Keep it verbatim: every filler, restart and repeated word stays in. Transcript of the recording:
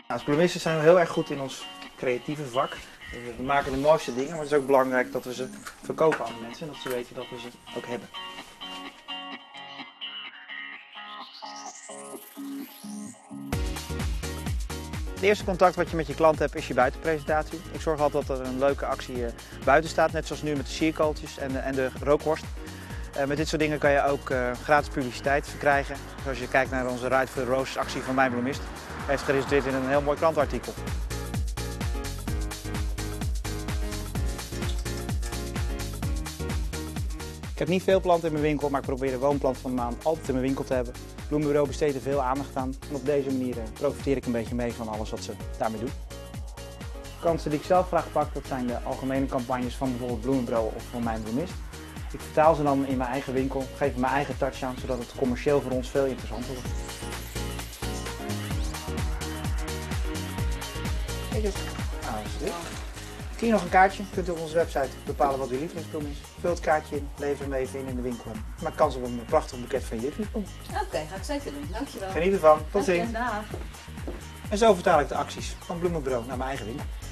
Als bloemisten zijn we heel erg goed in ons creatieve vak. We maken de mooiste dingen, maar het is ook belangrijk dat we ze verkopen aan de mensen en dat ze weten dat we ze ook hebben. Het eerste contact wat je met je klant hebt is je buitenpresentatie. Ik zorg altijd dat er een leuke actie buiten staat, net zoals nu met de sierkooltjes en de, en de rookworst. Uh, met dit soort dingen kan je ook uh, gratis publiciteit verkrijgen. Zoals je kijkt naar onze Ride for the Roses actie van Mijn Bloemist. Heeft geresulteerd in een heel mooi krantartikel. Ik heb niet veel planten in mijn winkel, maar ik probeer de woonplant van de maand altijd in mijn winkel te hebben. Het Bloemenbureau besteedt er veel aandacht aan en op deze manier profiteer ik een beetje mee van alles wat ze daarmee doen. De kansen die ik zelf graag pak, dat zijn de algemene campagnes van bijvoorbeeld Bloemenbureau of van Mijn Bloemist. Ik vertaal ze dan in mijn eigen winkel, geef er mijn eigen touch aan, zodat het commercieel voor ons veel interessanter wordt. Kijk eens. Nou, is dit. Hier nog een kaartje. Je kunt op onze website bepalen wat uw lievelingsbloem is. Vul het kaartje in, lever hem even in in de winkel. Maak kans op een prachtig boeket van je lievelingsbloem. Oké, okay, ga ik zeker doen. Dankjewel. Geniet ervan. Tot ziens. Dag. En zo vertaal ik de acties van Bloemenbureau naar mijn eigen winkel.